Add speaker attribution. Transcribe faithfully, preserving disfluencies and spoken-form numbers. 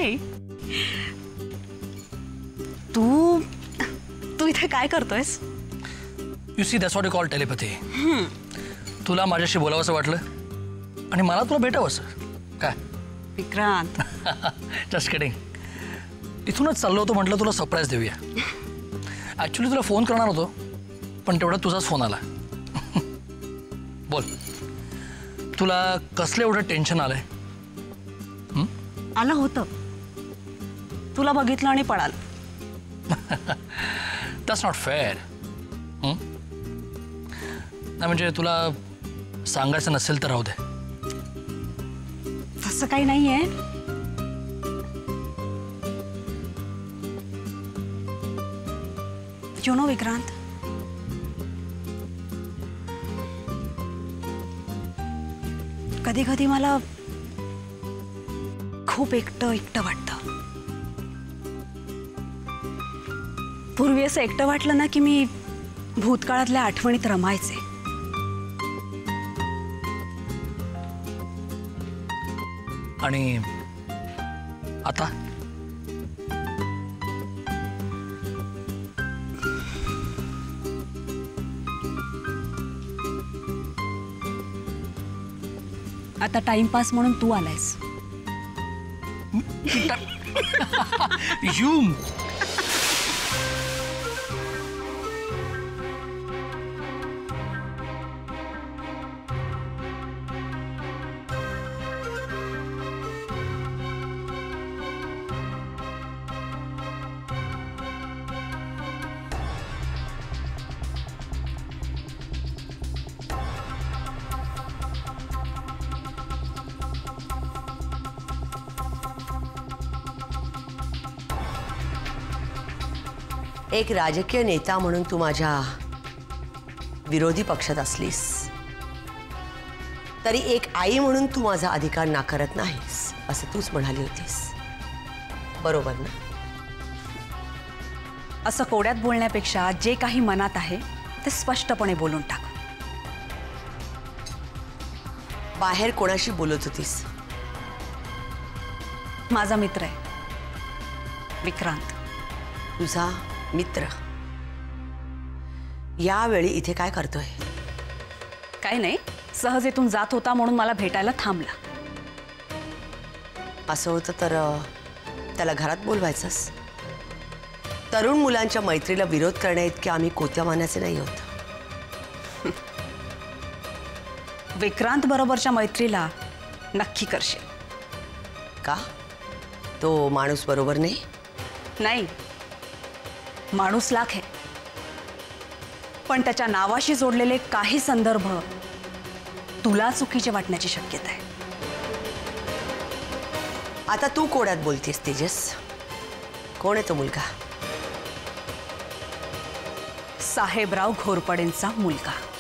Speaker 1: नाही. तू तू इथे काय करतोयस?
Speaker 2: You see that's what you call telepathy. तुला माझ्याशी बोलावंसं वाटलं आणि मला तुला भेटावंसं. काय
Speaker 1: विक्रांत?
Speaker 2: Just kidding. इथूनच चाललो होतो, म्हटलं तुला सरप्राईज देऊया. ॲक्च्युली तुला फोन करणार होतो पण तेवढ्यात तुझाच फोन आला. बोल, तुला कसलं एवढं टेन्शन आलंय?
Speaker 1: आलं होतं, तुला बघितलं आणि पळालं.
Speaker 2: That's not fair. नाही म्हणजे तुला सांगायचं नसेल तर राहू दे.
Speaker 1: तसं काही नाहीये. यू नो विक्रांत, कधी कधी मला खूप एकटं एकटं वाटतं. पूर्वी असं एकटं वाटलं ना की मी भूतकाळातल्या आठवणीत रमायचे.
Speaker 2: आणि आता
Speaker 1: आता टाइमपास म्हणून तू आलायस.
Speaker 2: यू
Speaker 3: एक राजकीय नेता म्हणून तू माझ्या विरोधी पक्षात असलीस तरी एक आई म्हणून तू माझा अधिकार नाकारत नाहीस असं तूच म्हणाली होतीस, बरोबर ना?
Speaker 1: असं कोड्यात बोलण्यापेक्षा जे काही मनात आहे ते स्पष्टपणे बोलून टाक.
Speaker 3: बाहेर कोणाशी बोलत होतीस?
Speaker 1: माझा मित्र आहे विक्रांत.
Speaker 3: तुझा मित्र यावेळी इथे काय करतोय?
Speaker 1: काय नाही, सहज इथून जात होता म्हणून मला भेटायला थांबला.
Speaker 3: असं होतं तर त्याला घरात बोलवायचंस. तरुण मुलांच्या मैत्रीला विरोध करण्या इतके आम्ही कोत्या मानाचे नाही होत.
Speaker 1: विक्रांत बरोबरच्या मैत्रीला नक्की करशील
Speaker 3: का? तो माणूस बरोबर नाही?
Speaker 1: नाही, माणूस लाख आहे पण त्याच्या नावाशी जोडलेले काही संदर्भ तुला चुकीचे वाटण्याची शक्यता आहे.
Speaker 3: आता तू कोड्यात बोलतेस तेजस. कोण आहे तो मुलगा?
Speaker 1: साहेबराव घोरपडेंचा मुलगा.